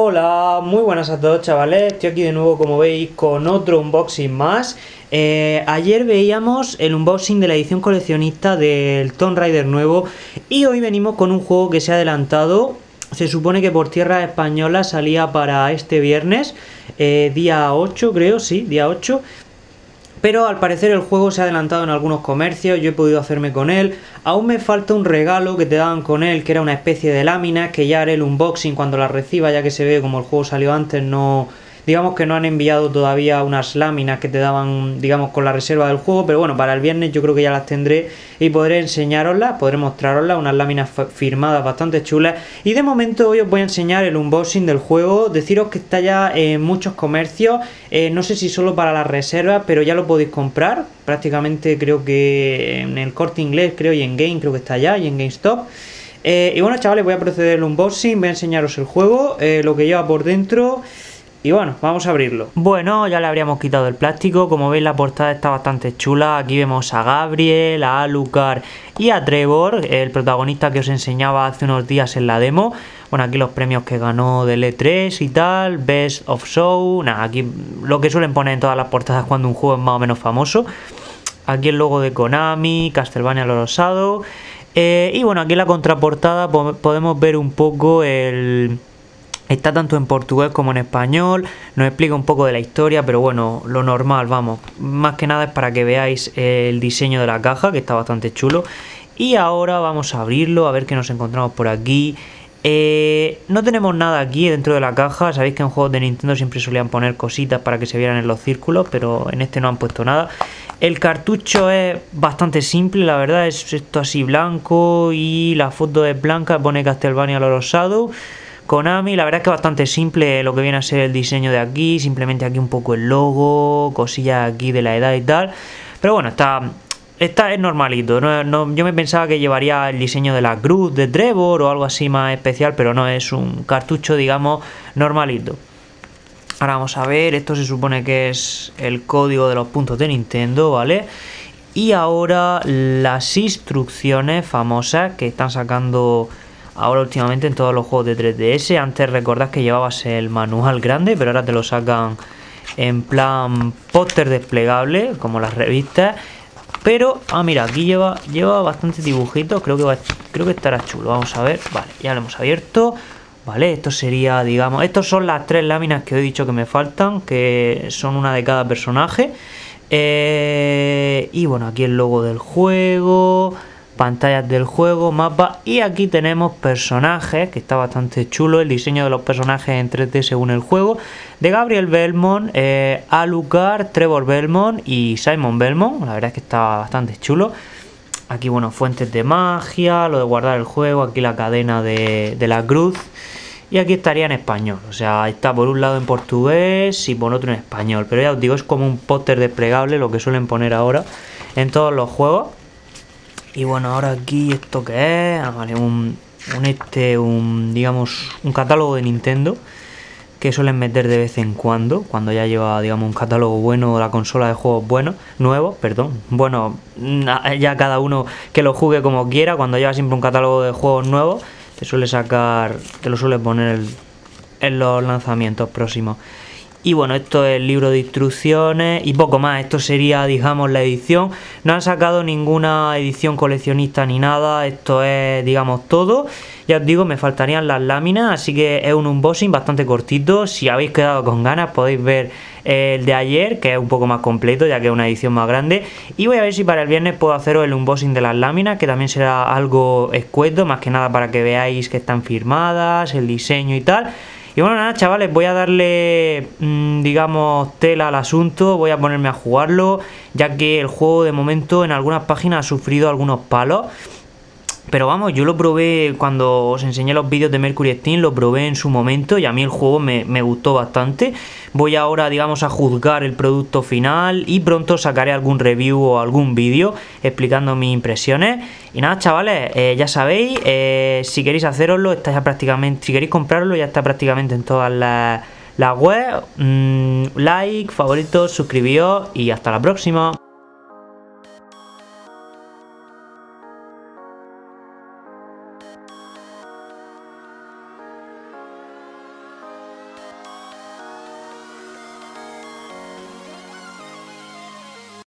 Hola, muy buenas a todos chavales, estoy aquí de nuevo como veis con otro unboxing más. Ayer veíamos el unboxing de la edición coleccionista del Tomb Raider nuevo y hoy venimos con un juego que se ha adelantado. Se supone que por tierras españolas salía para este viernes, día 8 creo, sí, día 8. Pero al parecer el juego se ha adelantado en algunos comercios, yo he podido hacerme con él. Aún me falta un regalo que te daban con él, que era una especie de láminas, que ya haré el unboxing cuando la reciba, ya que se ve como el juego salió antes, no... Digamos que no han enviado todavía unas láminas que te daban, digamos, con la reserva del juego, pero bueno, para el viernes yo creo que ya las tendré y podré enseñaroslas, podré mostraroslas, unas láminas firmadas bastante chulas. Y de momento hoy os voy a enseñar el unboxing del juego, deciros que está ya en muchos comercios, no sé si solo para las reservas, pero ya lo podéis comprar, prácticamente creo que en el Corte Inglés, creo, y en Game creo que está ya, y en GameStop. Y bueno chavales, voy a proceder al unboxing, voy a enseñaros el juego, lo que lleva por dentro. Y bueno, vamos a abrirlo. Bueno, ya le habríamos quitado el plástico. Como veis, la portada está bastante chula. Aquí vemos a Gabriel, a Alucard y a Trevor, el protagonista que os enseñaba hace unos días en la demo. Bueno, aquí los premios que ganó del E3 y tal, Best of Show. Nada, aquí lo que suelen poner en todas las portadas cuando un juego es más o menos famoso. Aquí el logo de Konami, Castlevania lo rosado. Y bueno, aquí en la contraportada podemos ver un poco el... Está tanto en portugués como en español, nos explica un poco de la historia, pero bueno, lo normal, vamos. Más que nada es para que veáis el diseño de la caja, que está bastante chulo. Y ahora vamos a abrirlo, a ver qué nos encontramos por aquí. No tenemos nada aquí dentro de la caja, sabéis que en juegos de Nintendo siempre solían poner cositas para que se vieran en los círculos, pero en este no han puesto nada. El cartucho es bastante simple, la verdad, es esto así blanco y la foto es blanca, pone Castlevania lo rosado. Konami, la verdad es que es bastante simple lo que viene a ser el diseño de aquí, simplemente aquí un poco el logo, cosillas aquí de la edad y tal, pero bueno, es normalito, yo me pensaba que llevaría el diseño de la cruz de Trevor o algo así más especial, pero no, es un cartucho, digamos, normalito. Ahora vamos a ver, esto se supone que es el código de los puntos de Nintendo, ¿vale? Y ahora las instrucciones famosas que están sacando... Ahora últimamente en todos los juegos de 3DS. Antes recordad que llevabas el manual grande, pero ahora te lo sacan en plan póster desplegable, como las revistas. Pero, mira, aquí lleva bastantes dibujitos, creo que estará chulo. Vamos a ver, vale, ya lo hemos abierto. Vale, esto sería, digamos, estos son las tres láminas que os he dicho que me faltan, que son una de cada personaje. Y bueno, aquí el logo del juego... Pantallas del juego, mapa, y aquí tenemos personajes, que está bastante chulo el diseño de los personajes en 3D según el juego, de Gabriel Belmont, Alucard, Trevor Belmont y Simon Belmont. La verdad es que está bastante chulo. Aquí, bueno, fuentes de magia, lo de guardar el juego, aquí la cadena de la cruz, y aquí estaría en español, o sea, está por un lado en portugués y por otro en español, pero ya os digo, es como un póster desplegable, lo que suelen poner ahora en todos los juegos. Y bueno, ahora aquí, ¿esto qué es? Vale, digamos, un catálogo de Nintendo que suelen meter de vez en cuando ya lleva, digamos, un catálogo bueno, la consola de juegos buenos, nuevos, perdón. Bueno, ya cada uno que lo juegue como quiera, cuando lleva siempre un catálogo de juegos nuevos, te lo suele poner en los lanzamientos próximos. Y bueno, esto es el libro de instrucciones y poco más. Esto sería, digamos, la edición. No han sacado ninguna edición coleccionista ni nada. Esto es, digamos, todo. Ya os digo, me faltarían las láminas, así que es un unboxing bastante cortito. Si habéis quedado con ganas podéis ver el de ayer, que es un poco más completo, ya que es una edición más grande. Y voy a ver si para el viernes puedo haceros el unboxing de las láminas, que también será algo escueto, más que nada para que veáis que están firmadas, el diseño y tal. Y bueno, nada, chavales, voy a darle, digamos, tela al asunto, voy a ponerme a jugarlo, ya que el juego de momento en algunas páginas ha sufrido algunos palos. Pero vamos, yo lo probé cuando os enseñé los vídeos de Mercury Steam, lo probé en su momento y a mí el juego me gustó bastante. Voy ahora, digamos, a juzgar el producto final y pronto sacaré algún review o algún vídeo explicando mis impresiones. Y nada, chavales, ya sabéis, si queréis haceroslo, está ya prácticamente, si queréis comprarlo, ya está prácticamente en todas las web. Like, favoritos, suscribíos y hasta la próxima.